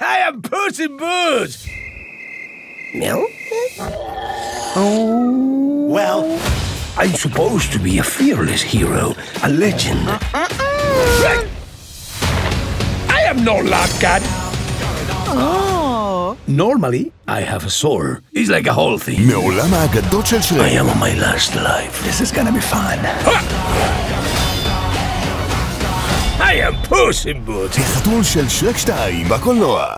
I am Puss in Boots! No? Oh... Well, I'm supposed to be a fearless hero, a legend. I am no lobcat. Oh. Normally, I have a soul. It's like a whole thing. מעולם האגדות של שרק. I am on my last life. This is gonna be fun. I am Puss in Boots. החתול של שרק 2 בקולנוע.